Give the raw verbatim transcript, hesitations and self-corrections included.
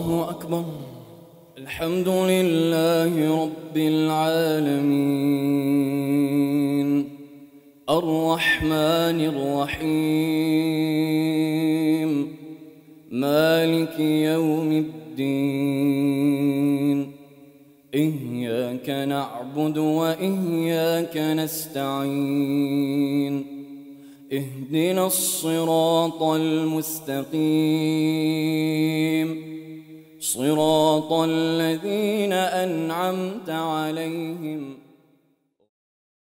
الله أكبر. الحمد لله رب العالمين الرحمن الرحيم مالك يوم الدين إياك نعبد وإياك نستعين اهدنا الصراط المستقيم صراط الذين أنعمت عليهم